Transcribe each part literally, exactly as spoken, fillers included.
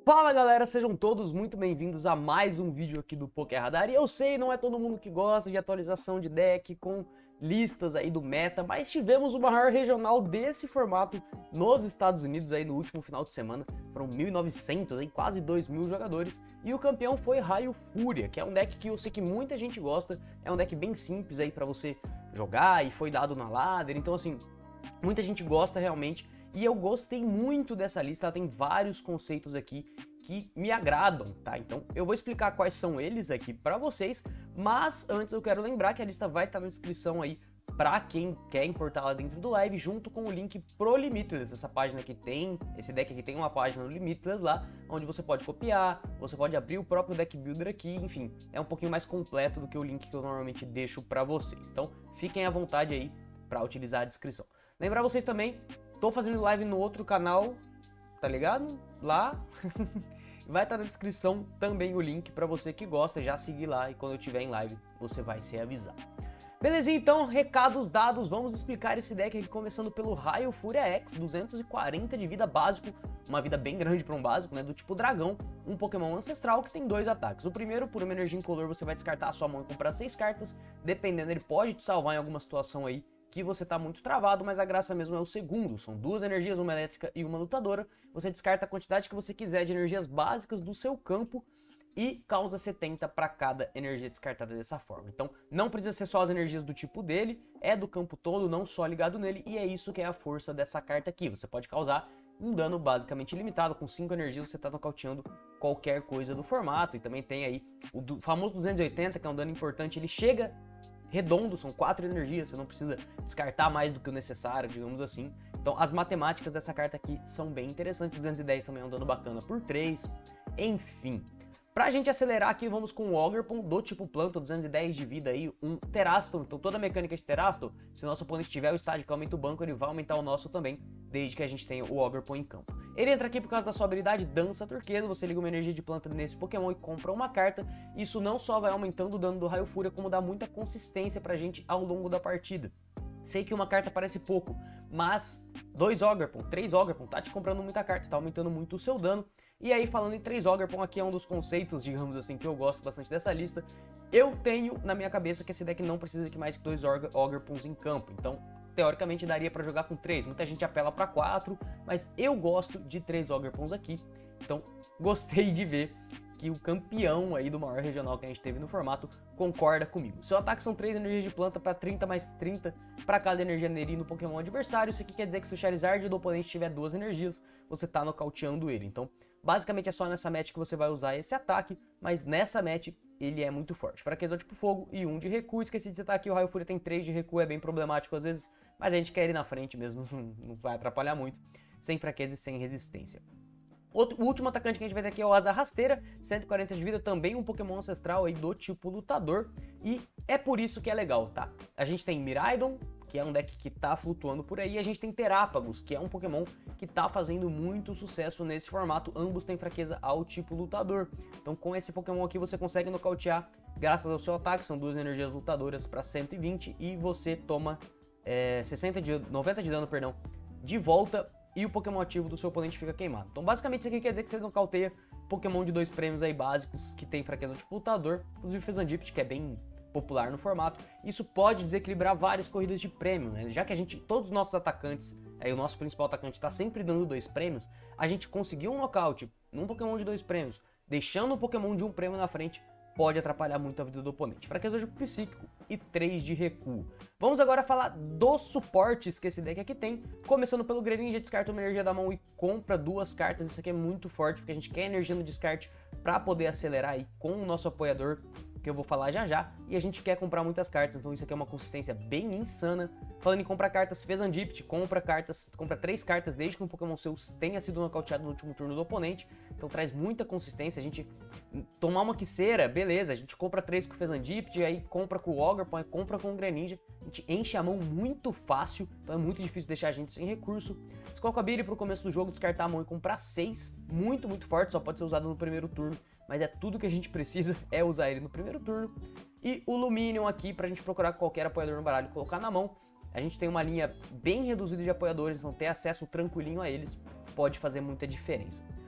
Fala galera, sejam todos muito bem-vindos a mais um vídeo aqui do Poké Radar. E eu sei, não é todo mundo que gosta de atualização de deck com listas aí do meta, mas tivemos o maior regional desse formato nos Estados Unidos aí no último final de semana. Foram mil e novecentos, aí, quase dois mil jogadores, e o campeão foi Raio Fúria, que é um deck que eu sei que muita gente gosta, é um deck bem simples aí pra você jogar e foi dado na ladder, então assim, muita gente gosta realmente. E eu gostei muito dessa lista, ela tem vários conceitos aqui que me agradam, tá? Então eu vou explicar quais são eles aqui pra vocês, mas antes eu quero lembrar que a lista vai estar na descrição aí pra quem quer importá-la dentro do live, junto com o link pro Limitless. Essa página aqui tem, esse deck aqui tem uma página no Limitless lá, onde você pode copiar, você pode abrir o próprio deck builder aqui, enfim, é um pouquinho mais completo do que o link que eu normalmente deixo pra vocês. Então fiquem à vontade aí pra utilizar a descrição. Lembrar vocês também, tô fazendo live no outro canal, tá ligado? Lá. Vai estar na descrição também o link para você que gosta, já seguir lá e quando eu estiver em live você vai ser avisado. Belezinha, então, recados dados, vamos explicar esse deck aqui começando pelo Raio Fúria X, duzentos e quarenta de vida básico, uma vida bem grande para um básico, né, do tipo dragão, um Pokémon ancestral que tem dois ataques. O primeiro, por uma energia incolor, você vai descartar a sua mão e comprar seis cartas, dependendo, ele pode te salvar em alguma situação aí que você tá muito travado, mas a graça mesmo é o segundo, são duas energias, uma elétrica e uma lutadora, você descarta a quantidade que você quiser de energias básicas do seu campo e causa setenta para cada energia descartada dessa forma. Então não precisa ser só as energias do tipo dele, é do campo todo, não só ligado nele, e é isso que é a força dessa carta aqui, você pode causar um dano basicamente ilimitado, com cinco energias você tá nocauteando qualquer coisa do formato, e também tem aí o do, famoso duzentos e oitenta, que é um dano importante, ele chega redondo, são quatro energias, você não precisa descartar mais do que o necessário, digamos assim. Então as matemáticas dessa carta aqui são bem interessantes, duzentos e dez também é um dano bacana por três, enfim. Pra gente acelerar aqui, vamos com o Ogerpon do tipo planta, duzentos e dez de vida aí, um Terastal, então toda a mecânica de Terastal, se o nosso oponente tiver o estágio que aumenta o banco, ele vai aumentar o nosso também, desde que a gente tenha o Ogerpon em campo. Ele entra aqui por causa da sua habilidade Dança Turquesa, você liga uma energia de planta nesse Pokémon e compra uma carta. Isso não só vai aumentando o dano do Raio Fúria, como dá muita consistência pra gente ao longo da partida. Sei que uma carta parece pouco, mas dois Ogerpon, três Ogerpon, tá te comprando muita carta, tá aumentando muito o seu dano. E aí, falando em três Ogerpon, aqui é um dos conceitos, digamos assim, que eu gosto bastante dessa lista. Eu tenho na minha cabeça que esse deck não precisa de mais que dois Ogerpons em campo, então teoricamente daria pra jogar com três. Muita gente apela pra quatro, mas eu gosto de três Ogerpons aqui. Então gostei de ver que o campeão aí do maior regional que a gente teve no formato concorda comigo. Seu ataque são três energias de planta para trinta mais trinta para cada energia nele no Pokémon adversário. Isso aqui quer dizer que se o Charizard do oponente tiver duas energias, você tá nocauteando ele. Então basicamente é só nessa match que você vai usar esse ataque, mas nessa match ele é muito forte. Fraqueza ao tipo fogo e um de recuo. Esqueci de citar aqui, o Raio Fúria tem três de recuo, é bem problemático às vezes, mas a gente quer ir na frente mesmo, não vai atrapalhar muito, sem fraqueza e sem resistência. Outro, o último atacante que a gente vai ter aqui é o Asa Rasteira, cento e quarenta de vida, também um Pokémon ancestral aí do tipo lutador, e é por isso que é legal, tá? A gente tem Miraidon, que é um deck que tá flutuando por aí, e a gente tem Terapagos, que é um Pokémon que tá fazendo muito sucesso nesse formato, ambos têm fraqueza ao tipo lutador. Então com esse Pokémon aqui você consegue nocautear graças ao seu ataque, são duas energias lutadoras para cento e vinte, e você toma é, sessenta de, noventa de dano, perdão, de volta, e o Pokémon ativo do seu oponente fica queimado. Então basicamente isso aqui quer dizer que você nocauteia Pokémon de dois prêmios aí básicos, que tem fraqueza ao tipo lutador, inclusive Fezandipit, que é bem popular no formato. Isso pode desequilibrar várias corridas de prêmio, né? Já que a gente, todos os nossos atacantes, aí o nosso principal atacante está sempre dando dois prêmios, a gente conseguiu um nocaute num Pokémon de dois prêmios, deixando um Pokémon de um prêmio na frente, pode atrapalhar muito a vida do oponente. Fraqueza de psíquico e três de recuo. Vamos agora falar dos suportes que esse deck aqui tem, começando pelo Greninja, descarta uma energia da mão e compra duas cartas. Isso aqui é muito forte, porque a gente quer energia no descarte para poder acelerar aí com o nosso apoiador, que eu vou falar já já, e a gente quer comprar muitas cartas, então isso aqui é uma consistência bem insana. Falando em comprar cartas, Fezandipit, compra cartas, compra três cartas desde que um Pokémon seu tenha sido nocauteado no último turno do oponente, então traz muita consistência. A gente tomar uma Quiceira, beleza, a gente compra três com o Fezandipit, aí compra com o Ogerpon, aí compra com o Greninja, a gente enche a mão muito fácil, então é muito difícil deixar a gente sem recurso. Squawkabilly pro começo do jogo, descartar a mão e comprar seis, muito, muito forte, só pode ser usado no primeiro turno, mas é tudo que a gente precisa, é usar ele no primeiro turno. E o Luminion aqui, pra gente procurar qualquer apoiador no baralho e colocar na mão. A gente tem uma linha bem reduzida de apoiadores, então ter acesso tranquilinho a eles pode fazer muita diferença.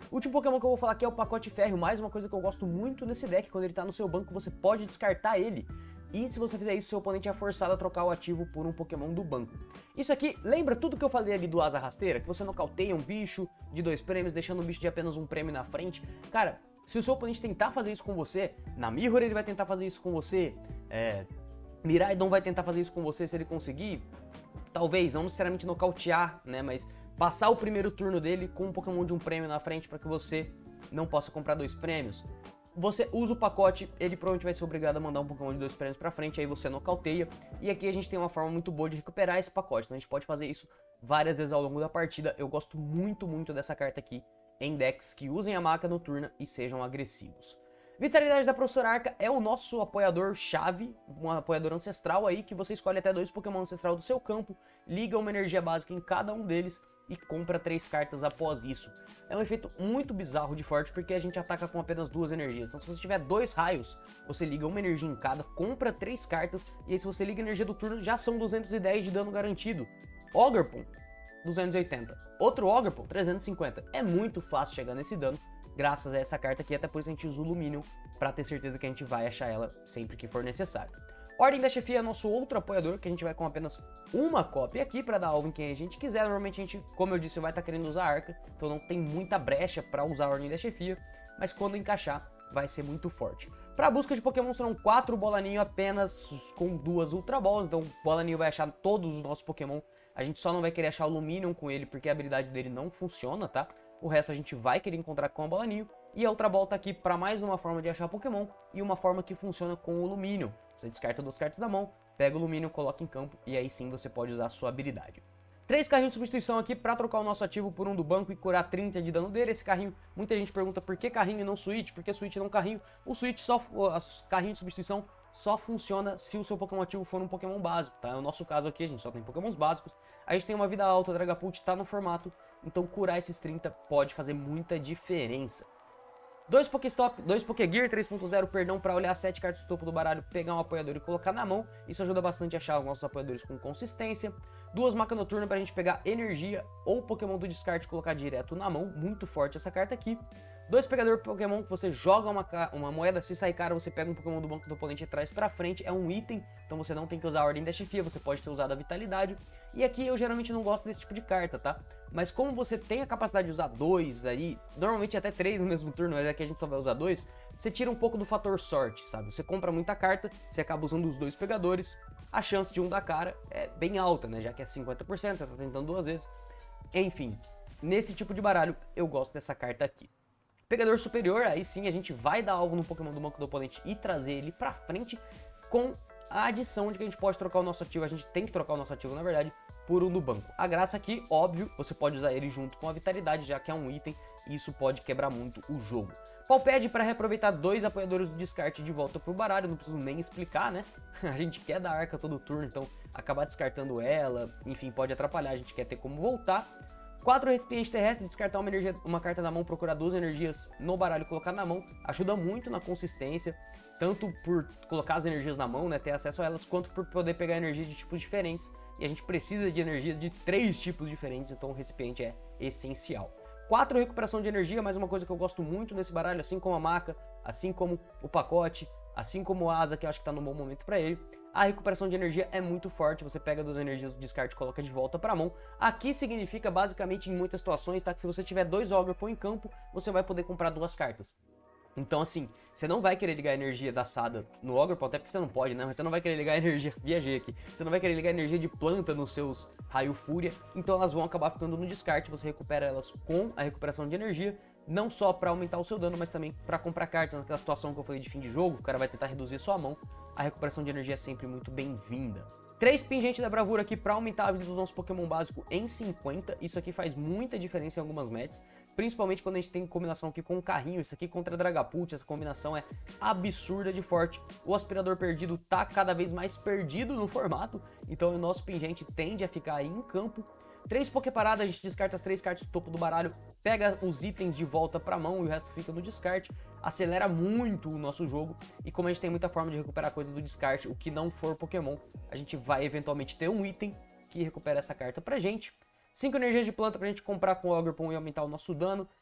O último Pokémon que eu vou falar aqui é o Pacote Férreo, mais uma coisa que eu gosto muito nesse deck, quando ele tá no seu banco você pode descartar ele. E se você fizer isso, seu oponente é forçado a trocar o ativo por um Pokémon do banco. Isso aqui, lembra tudo que eu falei ali do Asa Rasteira? Que você nocauteia um bicho de dois prêmios, deixando um bicho de apenas um prêmio na frente? Cara, se o seu oponente tentar fazer isso com você, na Mirror ele vai tentar fazer isso com você, é, Miraidon vai tentar fazer isso com você se ele conseguir, talvez, não necessariamente nocautear, né, mas passar o primeiro turno dele com um Pokémon de um prêmio na frente para que você não possa comprar dois prêmios. Você usa o pacote, ele provavelmente vai ser obrigado a mandar um Pokémon de dois prêmios pra frente, aí você nocauteia. E aqui a gente tem uma forma muito boa de recuperar esse pacote, então a gente pode fazer isso várias vezes ao longo da partida. Eu gosto muito, muito dessa carta aqui em decks que usem a Maca Noturna e sejam agressivos. Vitalidade da Professora Arca é o nosso apoiador-chave, um apoiador ancestral aí, que você escolhe até dois Pokémon ancestral do seu campo, liga uma energia básica em cada um deles e compra três cartas após isso. É um efeito muito bizarro de forte, porque a gente ataca com apenas duas energias. Então se você tiver dois raios, você liga uma energia em cada, compra três cartas, e aí se você liga a energia do turno, já são duzentos e dez de dano garantido. Ogerpon, duzentos e oitenta. Outro Ogerpon, trezentos e cinquenta. É muito fácil chegar nesse dano, graças a essa carta aqui, até por isso a gente usa o Luminion, pra ter certeza que a gente vai achar ela sempre que for necessário. Ordem da Chefia é nosso outro apoiador, que a gente vai com apenas uma cópia aqui para dar alvo em quem a gente quiser. Normalmente a gente, como eu disse, vai estar tá querendo usar Arca, então não tem muita brecha para usar a Ordem da Chefia, mas quando encaixar vai ser muito forte. Para busca de Pokémon serão quatro Bolaninho apenas com duas Ultra Balls, então o Bolaninho vai achar todos os nossos Pokémon. A gente só não vai querer achar o Luminion com ele porque a habilidade dele não funciona, tá? O resto a gente vai querer encontrar com a Bolaninho. E a Ultra Ball tá aqui para mais uma forma de achar Pokémon e uma forma que funciona com o Luminion. Você descarta duas cartas da mão, pega o Luminion, coloca em campo e aí sim você pode usar a sua habilidadade. Três carrinhos de substituição aqui para trocar o nosso ativo por um do banco e curar trinta de dano dele. Esse carrinho, muita gente pergunta por que carrinho e não switch, por que switch e não carrinho. O switch, só, o carrinho de substituição só funciona se o seu Pokémon ativo for um Pokémon básico, tá? No nosso caso aqui a gente só tem Pokémons básicos, a gente tem uma vida alta, o Dragapult tá no formato, então curar esses trinta pode fazer muita diferença. Dois Pokéstop, dois Pokégear três ponto zero, perdão, para olhar sete cartas do topo do baralho, pegar um apoiador e colocar na mão. Isso ajuda bastante a achar os nossos apoiadores com consistência. Duas Maca Noturna para a gente pegar energia ou Pokémon do descarte e colocar direto na mão. Muito forte essa carta aqui. Dois Pegador Pokémon que você joga uma, uma moeda, se sair cara você pega um Pokémon do banco do oponente e traz pra frente. É um item, então você não tem que usar a Ordem da Chefia, você pode ter usado a Vitalidade. E aqui eu geralmente não gosto desse tipo de carta, tá? Mas como você tem a capacidade de usar dois aí, normalmente até três no mesmo turno, mas aqui a gente só vai usar dois, você tira um pouco do fator sorte, sabe? Você compra muita carta, você acaba usando os dois pegadores, a chance de um dar cara é bem alta, né? Já que é cinquenta por cento, você tá tentando duas vezes. Enfim, nesse tipo de baralho eu gosto dessa carta aqui. Pegador superior, aí sim a gente vai dar alvo no Pokémon do banco do oponente e trazer ele pra frente com a adição de que a gente pode trocar o nosso ativo, a gente tem que trocar o nosso ativo na verdade, por um do banco. A graça aqui, óbvio, você pode usar ele junto com a vitalidade, já que é um item e isso pode quebrar muito o jogo. Palpad para reaproveitar dois apoiadores do descarte de volta pro baralho, não preciso nem explicar, né? A gente quer dar Arca todo turno, então acabar descartando ela, enfim, pode atrapalhar, a gente quer ter como voltar. Quatro recipientes terrestres, descartar uma, energia, uma carta da mão, procurar duas energias no baralho e colocar na mão, ajuda muito na consistência, tanto por colocar as energias na mão, né, ter acesso a elas, quanto por poder pegar energias de tipos diferentes, e a gente precisa de energias de três tipos diferentes, então o recipiente é essencial. Quatro recuperação de energia, mais uma coisa que eu gosto muito nesse baralho, assim como a maca, assim como o pacote, assim como o asa, que eu acho que tá no bom momento para ele. A recuperação de energia é muito forte, você pega duas energias do descarte e coloca de volta para a mão. Aqui significa basicamente em muitas situações, tá, que se você tiver dois Ogerpon em campo, você vai poder comprar duas cartas. Então assim, você não vai querer ligar a energia da Sada no Ogerpon, até porque você não pode, né? Mas você não vai querer ligar a energia, viajei aqui, você não vai querer ligar a energia de planta nos seus Raio Fúria, então elas vão acabar ficando no descarte, você recupera elas com a recuperação de energia, não só para aumentar o seu dano, mas também para comprar cartas, naquela situação que eu falei de fim de jogo, o cara vai tentar reduzir sua mão, a recuperação de energia é sempre muito bem-vinda. Três Pingentes da Bravura aqui para aumentar a vida do nosso Pokémon básico em cinquenta, isso aqui faz muita diferença em algumas matches, principalmente quando a gente tem combinação aqui com o carrinho, isso aqui contra Dragapult, essa combinação é absurda de forte. O Aspirador Perdido tá cada vez mais perdido no formato, então o nosso Pingente tende a ficar aí em campo. Três Poképaradas, a gente descarta as três cartas do topo do baralho, pega os itens de volta pra mão e o resto fica no descarte, acelera muito o nosso jogo, e como a gente tem muita forma de recuperar coisa do descarte, o que não for Pokémon, a gente vai eventualmente ter um item que recupera essa carta pra gente. Cinco energias de planta pra gente comprar com o Ogerpon e aumentar o nosso dano,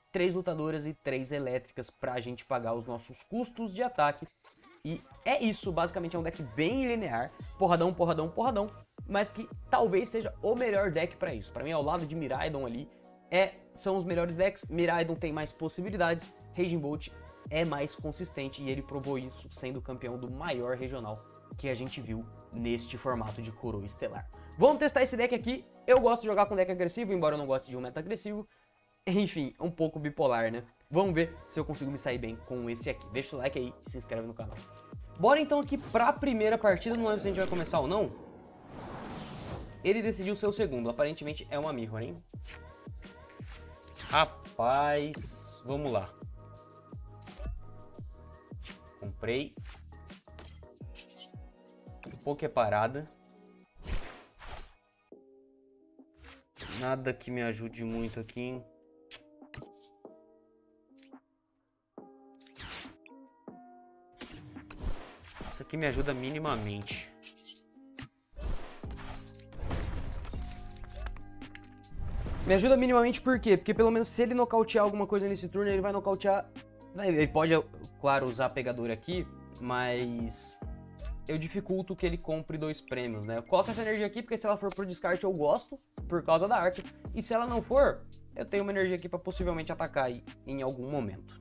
três lutadoras e três elétricas pra gente pagar os nossos custos de ataque. E é isso, basicamente é um deck bem linear, porradão, porradão, porradão, mas que talvez seja o melhor deck pra isso. Pra mim, ao lado de Miraidon ali, é, são os melhores decks. Miraidon tem mais possibilidades, Raging Bolt é mais consistente e ele provou isso sendo campeão do maior regional que a gente viu neste formato de Coroa Estelar. Vamos testar esse deck aqui. Eu gosto de jogar com deck agressivo, embora eu não goste de um meta agressivo. Enfim, um pouco bipolar, né? Vamos ver se eu consigo me sair bem com esse aqui. Deixa o like aí e se inscreve no canal. Bora então aqui pra primeira partida. Não lembro se a gente vai começar ou não. Ele decidiu ser o segundo. Aparentemente é uma Mirror, hein? Rapaz, vamos lá. Comprei. Poké parada. Nada que me ajude muito aqui, hein? Isso aqui me ajuda minimamente. Me ajuda minimamente por quê? Porque pelo menos se ele nocautear alguma coisa nesse turno, ele vai nocautear... Ele pode, claro, usar a pegadora aqui, mas eu dificulto que ele compre dois prêmios, né? Eu coloco essa energia aqui porque se ela for pro descarte eu gosto, por causa da arte. E se ela não for, eu tenho uma energia aqui pra possivelmente atacar aí em algum momento.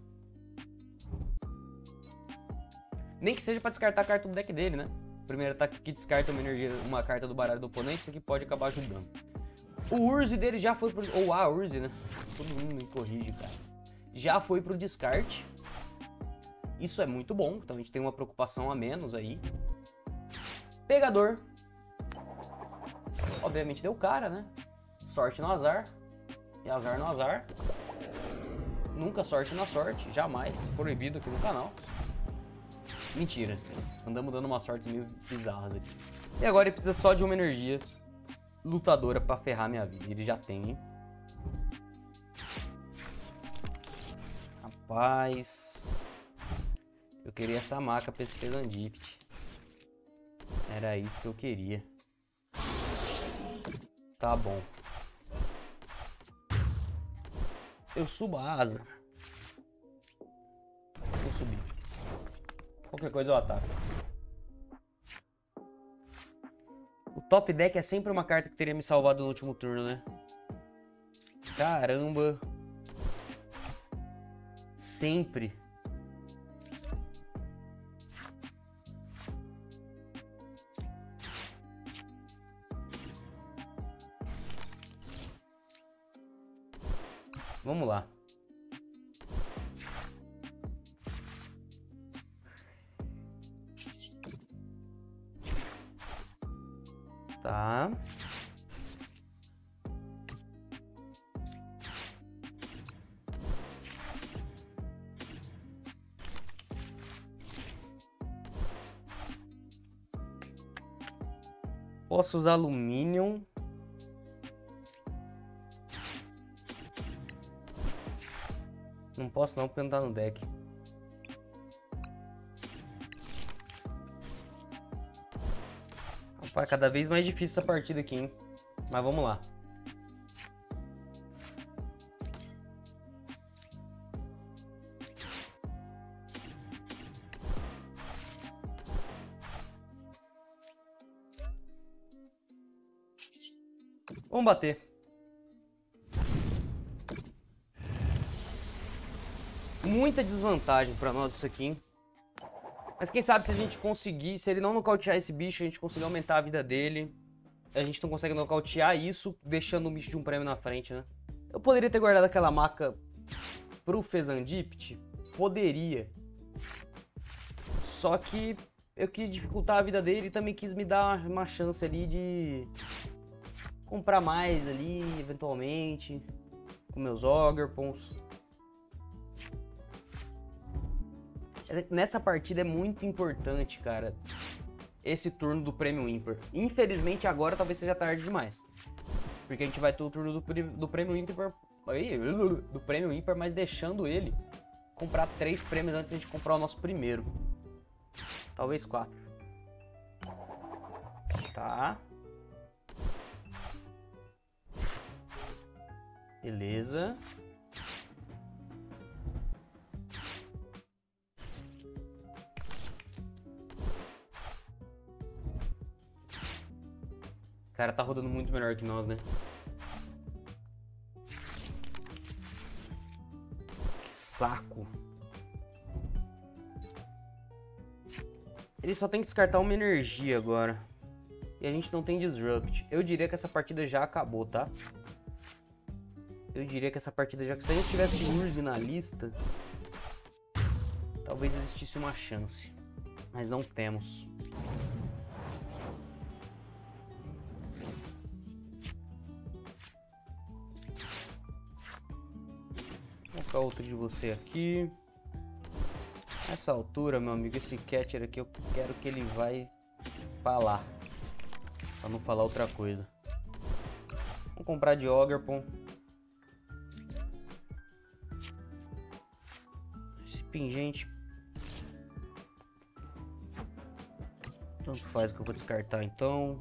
Nem que seja pra descartar a carta do deck dele, né? O primeiro ataque que descarta uma, energia, uma carta do baralho do oponente, isso aqui pode acabar ajudando. O Urzi dele já foi pro... Ou a Urzi, né? Todo mundo me corrige, cara. Já foi pro descarte. Isso é muito bom. Então a gente tem uma preocupação a menos aí. Pegador. Obviamente deu cara, né? Sorte no azar. E azar no azar. Nunca sorte na sorte. Jamais. Proibido aqui no canal. Mentira. Andamos dando umas sortes meio bizarras aqui. E agora ele precisa só de uma energia lutadora pra ferrar minha vida. Ele já tem, hein? Rapaz, eu queria essa maca pra esse Fezandipit. Era isso que eu queria. Tá bom. Eu subo a asa. Vou subir. Qualquer coisa eu ataco. O top deck é sempre uma carta que teria me salvado no último turno, né? Caramba. Sempre. Vamos lá. Tá. Posso usar alumínio. Não posso não, porque não tá no deck. Rapaz, cada vez mais difícil essa partida aqui, hein? Mas vamos lá. Vamos bater. Muita desvantagem pra nós isso aqui, hein? Mas quem sabe se a gente conseguir, se ele não nocautear esse bicho, a gente conseguir aumentar a vida dele. A gente não consegue nocautear isso, deixando o bicho de um prêmio na frente, né? Eu poderia ter guardado aquela maca pro Fezandipit? Poderia. Só que eu quis dificultar a vida dele e também quis me dar uma chance ali de comprar mais ali, eventualmente, com meus Ogerpons. Nessa partida é muito importante, cara, esse turno do Prêmio Ímpar. Infelizmente agora talvez seja tarde demais, porque a gente vai ter o turno do, do Prêmio Ímpar, do Prêmio Ímpar, mas deixando ele comprar três prêmios antes de a gente comprar o nosso primeiro. Talvez quatro. Tá. Beleza. Cara, tá rodando muito melhor que nós, né? Que saco. Ele só tem que descartar uma energia agora. E a gente não tem Disrupt. Eu diria que essa partida já acabou, tá? Eu diria que essa partida já... Se a gente tivesse Urzi na lista, talvez existisse uma chance. Mas não temos. Vou colocar outro de você aqui. Nessa altura, meu amigo, esse catcher aqui eu quero que ele vai falar. Pra não falar outra coisa. Vamos comprar de Ogerpon. Esse pingente. Tanto faz que eu vou descartar então.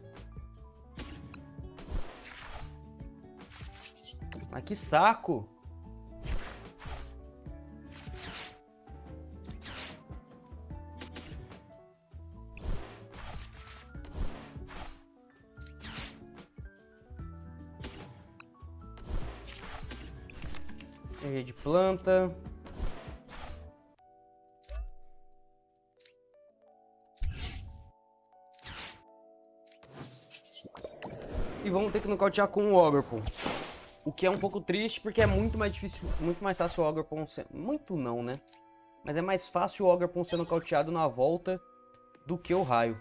Mas que saco! Energia de planta. E vamos ter que nocautear com o Ogerpon. O que é um pouco triste, porque é muito mais difícil, muito mais fácil o Ogerpon ser... Muito não, né? Mas é mais fácil o Ogerpon ser nocauteado na volta do que o raio.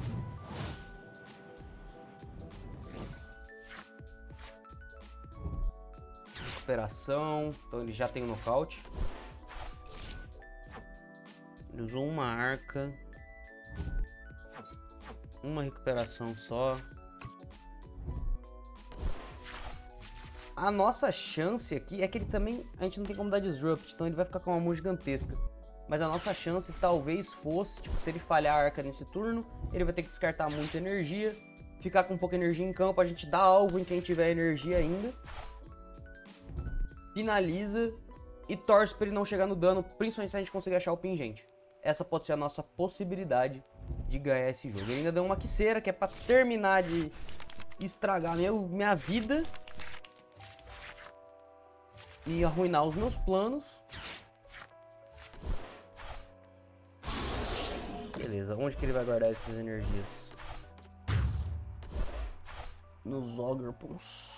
Recuperação. Então ele já tem o nocaute. Ele usou uma arca. Uma recuperação só. A nossa chance aqui é que ele também... A gente não tem como dar Disrupt, então ele vai ficar com uma mão gigantesca. Mas a nossa chance talvez fosse... Tipo, se ele falhar a arca nesse turno, ele vai ter que descartar muita energia. Ficar com pouca energia em campo, a gente dá alvo em quem tiver energia ainda. Finaliza e torce para ele não chegar no dano, principalmente se a gente conseguir achar o pingente. Essa pode ser a nossa possibilidade de ganhar esse jogo. Ele ainda deu uma quiceira, que é para terminar de estragar meu, minha vida e arruinar os meus planos. Beleza, onde que ele vai guardar essas energias? Nos Ogerpons.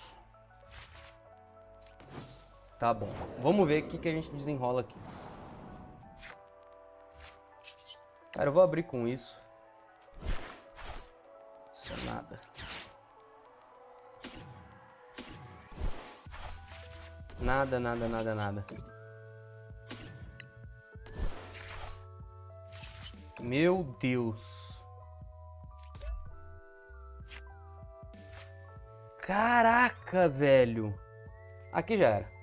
Tá bom, vamos ver o que, que a gente desenrola aqui. Cara, eu vou abrir com isso. Isso é nada. Nada, nada, nada, nada. Meu Deus. Caraca, velho. Aqui já era.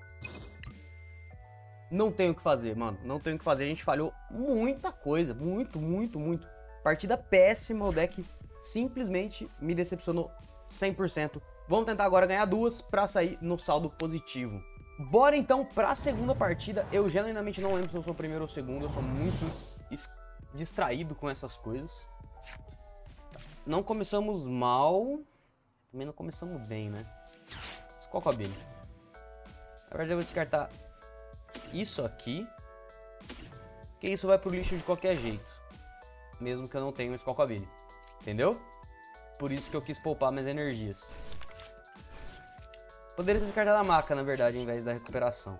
Não tem o que fazer, mano. Não tem o que fazer. A gente falhou muita coisa. Muito, muito, muito. Partida péssima. O deck simplesmente me decepcionou cem por cento. Vamos tentar agora ganhar duas pra sair no saldo positivo. Bora então pra segunda partida. Eu genuinamente não lembro se eu sou o primeiro ou o segundo. Eu sou muito distraído com essas coisas. Não começamos mal. Também não começamos bem, né? Qual que é a abelha? Na verdade eu vou descartar isso aqui, que isso vai pro lixo de qualquer jeito, mesmo que eu não tenha um Skull Cabine, entendeu? Por isso que eu quis poupar minhas energias. Poderia ter descartado a maca, na verdade, em vez da recuperação.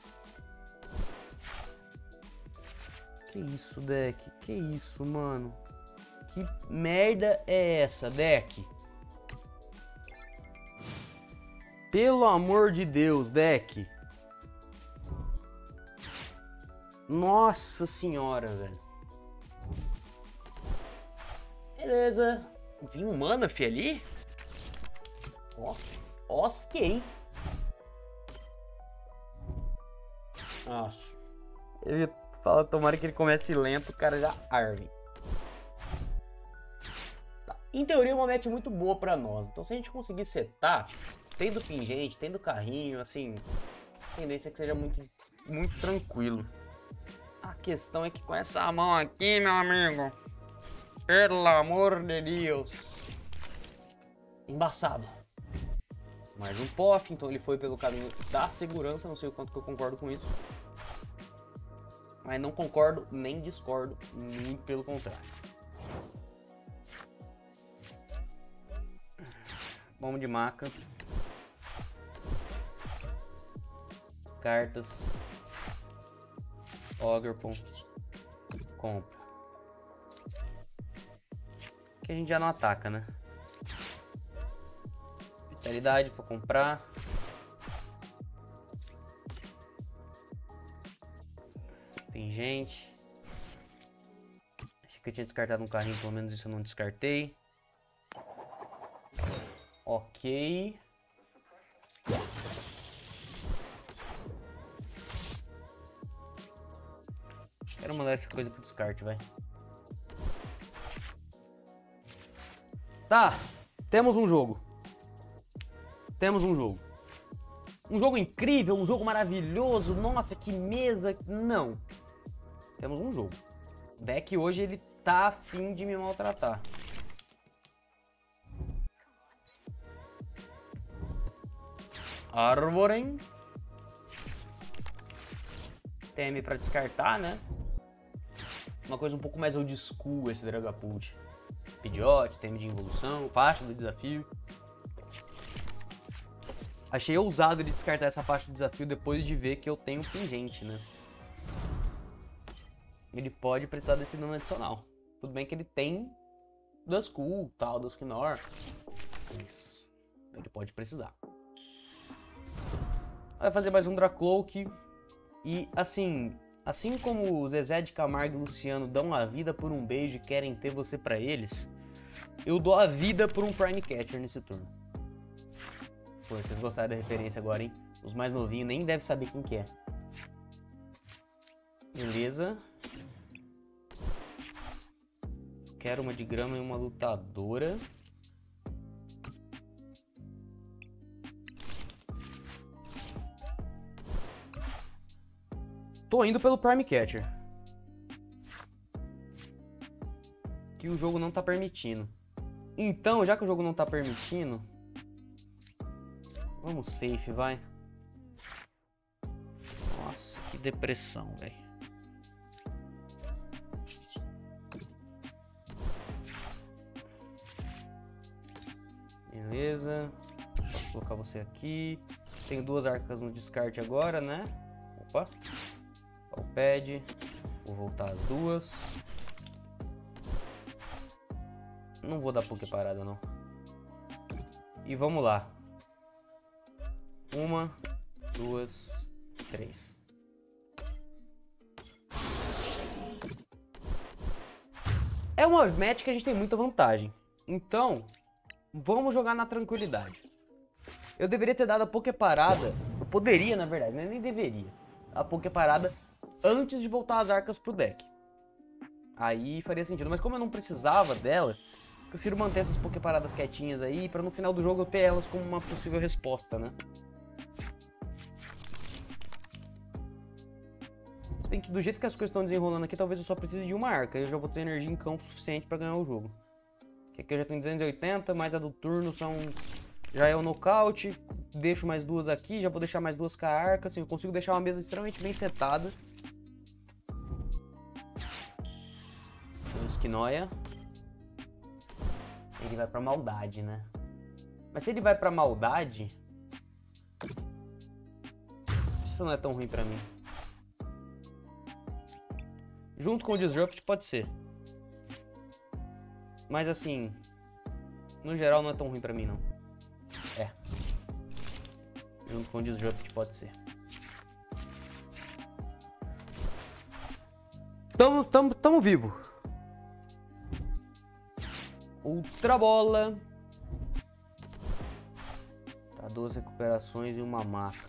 Que isso, deck? Que isso, mano? Que merda é essa, deck? Pelo amor de Deus, deck. Nossa senhora, velho. Beleza. Vi um Manaphy ali? Ó, ok. Nossa. Eu ia falar, tomara que ele comece lento, o cara já arve. Tá. Em teoria é uma match muito boa pra nós. Então se a gente conseguir setar, tendo pingente, tendo carrinho, assim, a tendência é que seja muito, muito tranquilo. A questão é que com essa mão aqui, meu amigo, pelo amor de Deus. embaçado. Mais um P O F, então ele foi pelo caminho da segurança, não sei o quanto que eu concordo com isso. Mas não concordo nem discordo, nem pelo contrário. Vamos de maca. Cartas. Ogrepon. Compra. Que a gente já não ataca, né? Vitalidade pra comprar. Tem gente. Achei que eu tinha descartado um carrinho, pelo menos isso eu não descartei. Ok. Quero mandar essa coisa pro descarte, vai. Tá, temos um jogo. Temos um jogo. Um jogo incrível, um jogo maravilhoso. Nossa, que mesa. Não. Temos um jogo. O deck hoje ele tá a fim de me maltratar. Arvoren. T M pra descartar, né? Uma coisa um pouco mais old school esse Dragapult. Pidgeot, T M de evolução, faixa do desafio. Achei ousado ele descartar essa faixa do desafio depois de ver que eu tenho pingente, né? Ele pode precisar desse dano adicional. Tudo bem que ele tem Duskull, tal, Dusknoir. Mas ele pode precisar. Vai fazer mais um Dracloak. E assim, assim como o Zezé de Camargo e Luciano dão a vida por um beijo e querem ter você pra eles, eu dou a vida por um Prime Catcher nesse turno. Pô, vocês gostaram da referência agora, hein? Os mais novinhos nem devem saber quem que é. Beleza. Quero uma de grama e uma lutadora. Tô indo pelo Prime Catcher. Que o jogo não tá permitindo. Então, já que o jogo não tá permitindo, vamos safe, vai. Nossa, que depressão, velho. Beleza. Posso colocar você aqui. Tenho duas arcas no descarte agora, né? Opa. O pad. Vou voltar as duas. Não vou dar poké parada, não. E vamos lá. Uma, duas, três. É uma match que a gente tem muita vantagem. Então, vamos jogar na tranquilidade. Eu deveria ter dado a poké parada. Eu poderia, na verdade, mas nem deveria. A poké parada antes de voltar as arcas pro deck. Aí faria sentido. Mas como eu não precisava dela, prefiro manter essas poké paradas quietinhas aí, pra no final do jogo eu ter elas como uma possível resposta, né? Se bem que do jeito que as coisas estão desenrolando aqui, talvez eu só precise de uma arca. Eu já vou ter energia em campo suficiente pra ganhar o jogo. Que aqui eu já tenho duzentos e oitenta, mais a do turno são... já é o nocaute. Deixo mais duas aqui, já vou deixar mais duas com a arca. Assim, eu consigo deixar uma mesa extremamente bem setada. Esquinoia. Ele vai pra maldade, né? Mas se ele vai pra maldade... isso não é tão ruim pra mim. Junto com o Disrupt pode ser. Mas assim... no geral não é tão ruim pra mim, não. É. Junto com o Disrupt pode ser. Tamo, tamo, tamo vivo. Ultra bola. Tá, duas recuperações e uma maca.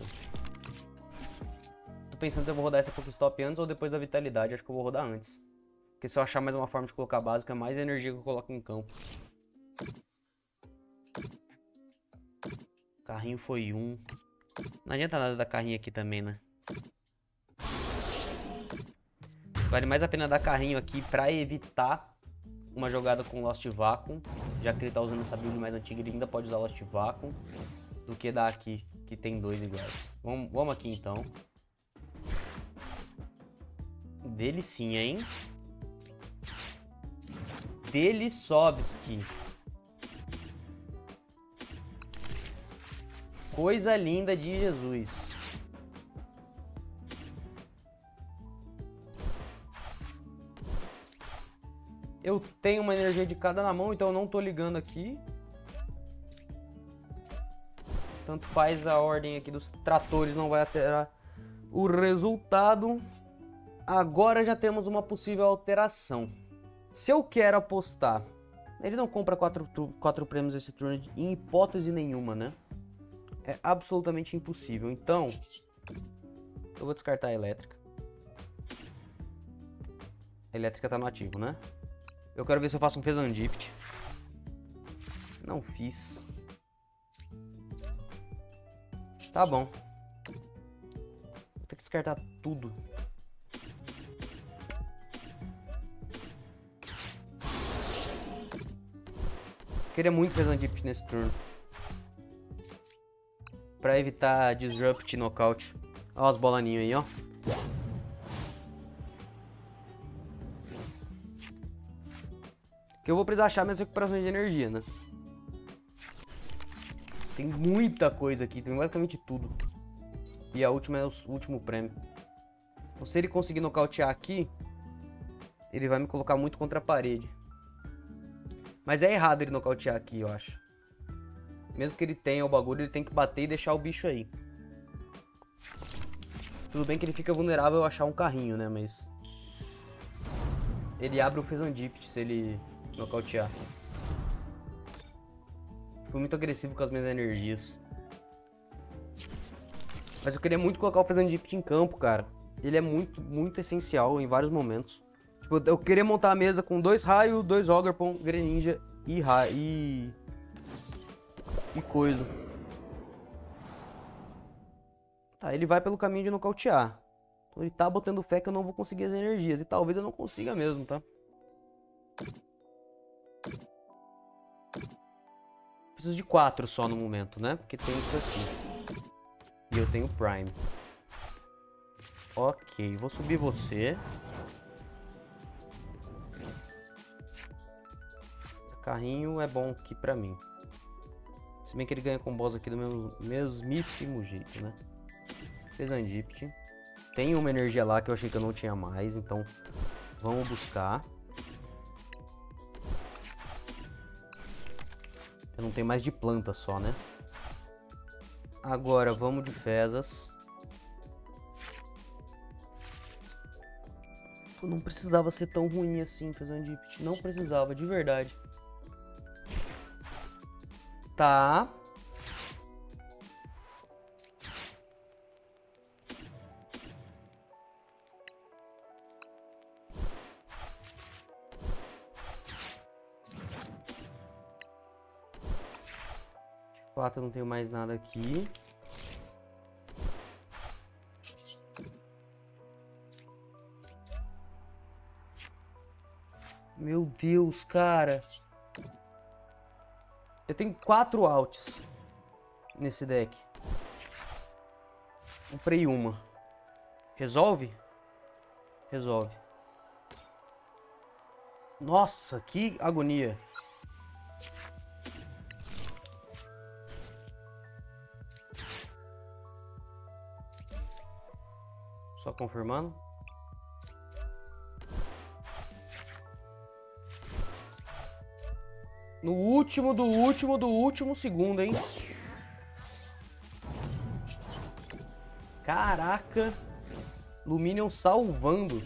Tô pensando se eu vou rodar essa Pokestop antes ou depois da vitalidade. Acho que eu vou rodar antes. Porque se eu achar mais uma forma de colocar básica, é mais energia que eu coloco em campo. Carrinho foi um. Não adianta nada dar carrinho aqui também, né? Vale mais a pena dar carrinho aqui pra evitar uma jogada com Lost Vacuum. Já que ele tá usando essa build mais antiga, ele ainda pode usar Lost Vacuum. Do que dar aqui, que tem dois iguais. Vamos, vamos aqui então. Delicinha, hein? Delisovski. Coisa linda de Jesus. Eu tenho uma energia de cada na mão, então eu não tô ligando aqui. Tanto faz a ordem aqui dos tratores, não vai alterar o resultado. Agora já temos uma possível alteração. Se eu quero apostar... Ele não compra quatro, quatro prêmios esse turno em hipótese nenhuma, né? É absolutamente impossível. Então, eu vou descartar a elétrica. A elétrica tá no ativo, né? Eu quero ver se eu faço um Fezandipt. Não fiz. Tá bom. Vou ter que descartar tudo. Queria muito Fezandipt nesse turno. Pra evitar Disrupt e Knockout. Olha as bolaninhas aí, ó. Que eu vou precisar achar minhas recuperações de energia, né? Tem muita coisa aqui, tem basicamente tudo. E a última é o último prêmio. Então, se ele conseguir nocautear aqui, ele vai me colocar muito contra a parede. Mas é errado ele nocautear aqui, eu acho. Mesmo que ele tenha o bagulho, ele tem que bater e deixar o bicho aí. Tudo bem que ele fica vulnerável a achar um carrinho, né? Mas... ele abre o Fezandipt se ele nocautear. Fui muito agressivo com as minhas energias. Mas eu queria muito colocar o Fezandipt em campo, cara. Ele é muito, muito essencial em vários momentos. Tipo, eu queria montar a mesa com dois raios, dois Ogre-Pon, Greninja e raio. E... e coisa. Tá, ele vai pelo caminho de nocautear. Então ele tá botando fé que eu não vou conseguir as energias. E talvez eu não consiga mesmo, tá? Preciso de quatro só no momento, né? Porque tem isso aqui. E eu tenho Prime. Ok, vou subir você. Carrinho é bom aqui pra mim. Se bem que ele ganha com boss aqui do mesmo, mesmíssimo jeito, né? Fezandipt. Tem uma energia lá que eu achei que eu não tinha mais, então vamos buscar. Eu não tenho mais de planta só, né? Agora vamos de Fezas. Não precisava ser tão ruim assim, Fezandipt. Não precisava, de verdade. Tá. De fato, eu não tenho mais nada aqui. Meu Deus, cara. Eu tenho quatro alts nesse deck. Comprei uma. Resolve? Resolve. Nossa, que agonia. Só confirmando. No último, do último, do último segundo, hein? Caraca. Luminion salvando.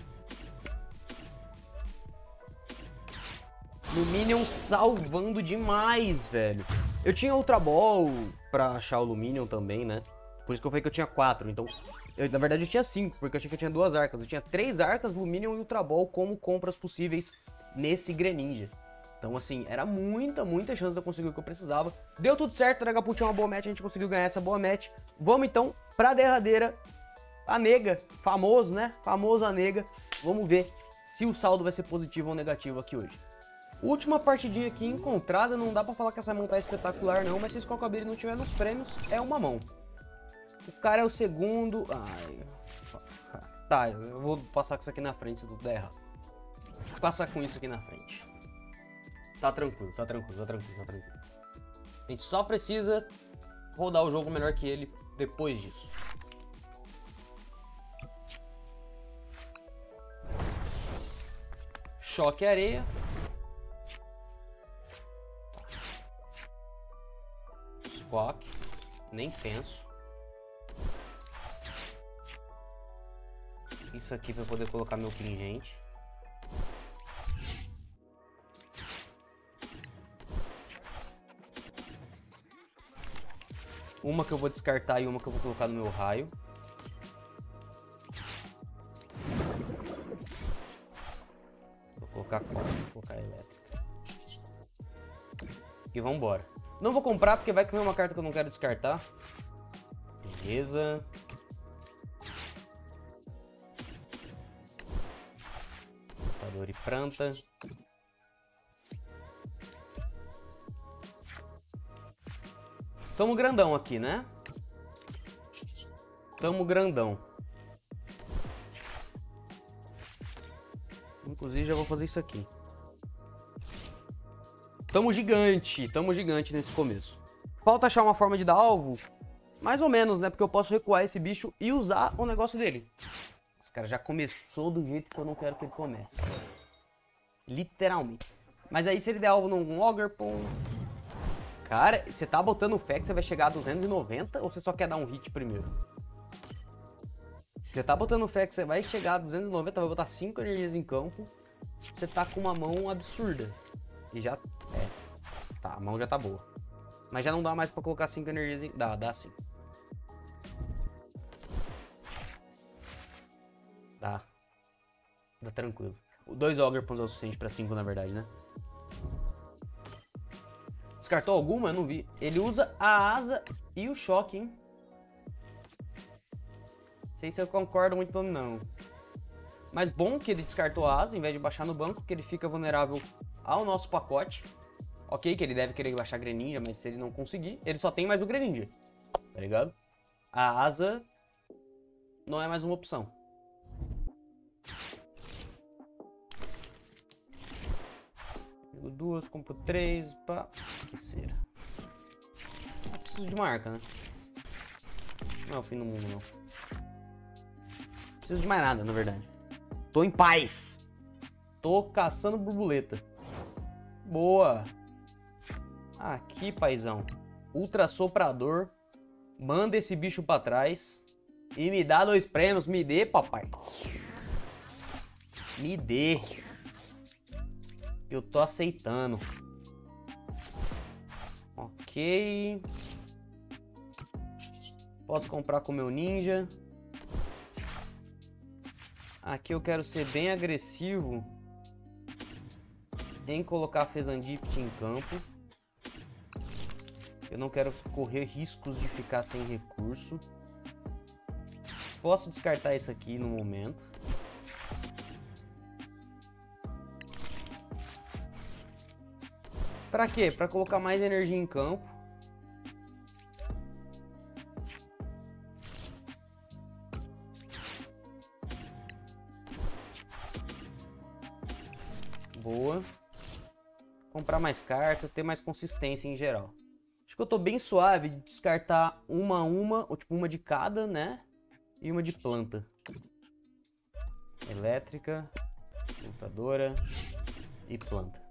Luminion salvando demais, velho. Eu tinha Ultra Ball pra achar o Luminion também, né? Por isso que eu falei que eu tinha quatro. Então, eu, na verdade eu tinha cinco, porque eu achei que eu tinha duas arcas. Eu tinha três arcas, Luminion e Ultra Ball como compras possíveis nesse Greninja. Então, assim, era muita, muita chance de eu conseguir o que eu precisava. Deu tudo certo, o Dragapult tinha uma boa match, a gente conseguiu ganhar essa boa match. Vamos, então, pra derradeira. A nega, famoso, né? Famoso a nega. Vamos ver se o saldo vai ser positivo ou negativo aqui hoje. Última partidinha aqui encontrada, não dá pra falar que essa mão tá espetacular não, mas se esse Cocobiri não tiver nos prêmios, é uma mão. O cara é o segundo... Ai... Tá, eu vou passar com isso aqui na frente se tudo der errado. Vou passar com isso aqui na frente. Tá tranquilo, tá tranquilo, tá tranquilo, tá tranquilo. A gente só precisa rodar o jogo melhor que ele depois disso. Choque areia. Squawk. Nem penso. Isso aqui para poder colocar meu pingente. Uma que eu vou descartar e uma que eu vou colocar no meu raio. Vou colocar quatro, vou colocar elétrica. E vambora. Não vou comprar porque vai que vem uma carta que eu não quero descartar. Beleza. Lutador e planta. Tamo grandão aqui, né? Tamo grandão. Inclusive já vou fazer isso aqui. Tamo gigante, tamo gigante nesse começo. Falta achar uma forma de dar alvo? Mais ou menos, né? Porque eu posso recuar esse bicho e usar o negócio dele. Esse cara já começou do jeito que eu não quero que ele comece. Literalmente. Mas aí se ele der alvo num Ogre, pô... Cara, você tá botando fé que você vai chegar a duzentos e noventa ou você só quer dar um hit primeiro? Se você tá botando fé que você vai chegar a duzentos e noventa, vai botar cinco energias em campo, você tá com uma mão absurda. E já... É. Tá, a mão já tá boa. Mas já não dá mais pra colocar cinco energias em... Dá, dá sim. Dá. Dá tranquilo. Dois Ogre Pons é o suficiente pra cinco, na verdade, né? Descartou alguma? Eu não vi. Ele usa a asa e o choque, hein? Não sei se eu concordo muito não. Mas bom que ele descartou a asa, em vez de baixar no banco, que ele fica vulnerável ao nosso pacote. Ok, que ele deve querer baixar Greninja, mas se ele não conseguir, ele só tem mais o Greninja. Tá ligado? A asa não é mais uma opção. Pego duas, compro três, pá. Que cera. Eu preciso de marca, né? Não é o fim do mundo, não. Não preciso de mais nada, na verdade. Tô em paz. Tô caçando borboleta. Boa. Aqui, paizão. Ultra Soprador. Manda esse bicho pra trás. E me dá dois prêmios. Me dê, papai. Me dê. Eu tô aceitando. Ok. Posso comprar com o meu ninja. Aqui eu quero ser bem agressivo em colocar Fezandipit em campo. Eu não quero correr riscos de ficar sem recurso. Posso descartar isso aqui no momento. Pra quê? Pra colocar mais energia em campo. Boa. Comprar mais cartas, ter mais consistência em geral. Acho que eu tô bem suave de descartar uma a uma, ou tipo uma de cada, né? E uma de planta. Elétrica, lutadora e planta.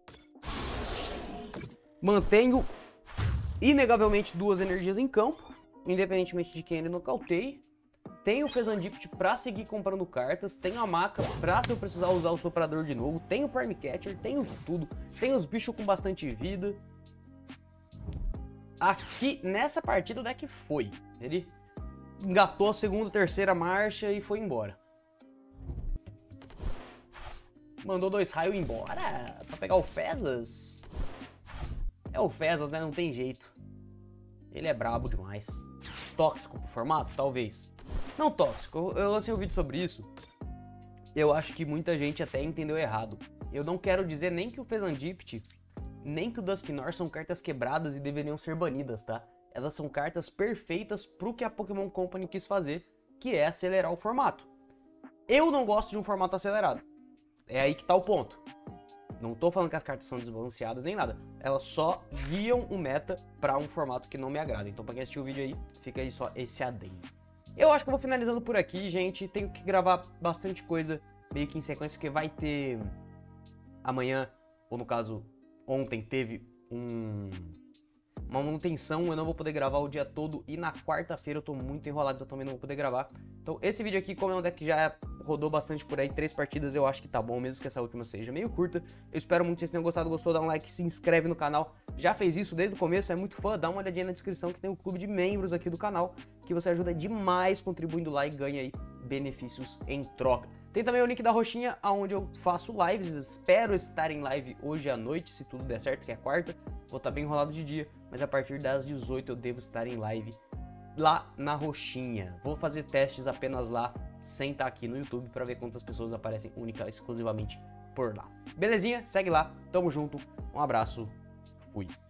Mantenho inegavelmente duas energias em campo, independentemente de quem ele nocauteie. Tenho o Fezandipit pra seguir comprando cartas, tenho a maca pra se eu precisar usar o soprador de novo, tenho o Prime Catcher, tenho tudo, tenho os bichos com bastante vida. Aqui, nessa partida, o deck foi. Ele engatou a segunda, terceira marcha e foi embora. Mandou dois raios embora pra pegar o Fezas. É o Fezas, né? Não tem jeito. Ele é brabo demais. Tóxico pro formato? Talvez. Não tóxico. Eu lancei um vídeo sobre isso. eu acho que muita gente até entendeu errado. Eu não quero dizer nem que o Fezandipit, nem que o Dusknoir são cartas quebradas e deveriam ser banidas, tá? Elas são cartas perfeitas pro que a Pokémon Company quis fazer, que é acelerar o formato. Eu não gosto de um formato acelerado. É aí que tá o ponto. Não tô falando que as cartas são desbalanceadas nem nada. Elas só guiam o meta pra um formato que não me agrada. Então pra quem assistiu o vídeo aí, fica aí só esse adendo. Eu acho que eu vou finalizando por aqui, gente. Tenho que gravar bastante coisa meio que em sequência, porque vai ter amanhã, ou no caso, ontem teve um... uma manutenção, eu não vou poder gravar o dia todo, e na quarta-feira eu tô muito enrolado, então também não vou poder gravar. Então esse vídeo aqui, como é um deck que já rodou bastante por aí, três partidas, eu acho que tá bom, mesmo que essa última seja meio curta. Eu espero muito que vocês tenham gostado, gostou, dá um like, se inscreve no canal. Já fez isso desde o começo, é muito fã, dá uma olhadinha na descrição que tem o clube de membros aqui do canal, que você ajuda demais contribuindo lá e ganha aí benefícios em troca. Tem também o link da roxinha, onde eu faço lives, espero estar em live hoje à noite, se tudo der certo, que é quarta. Vou estar bem enrolado de dia, mas a partir das dezoito eu devo estar em live lá na roxinha. Vou fazer testes apenas lá, sem estar aqui no YouTube, para ver quantas pessoas aparecem única, exclusivamente por lá. Belezinha? Segue lá, tamo junto, um abraço, fui.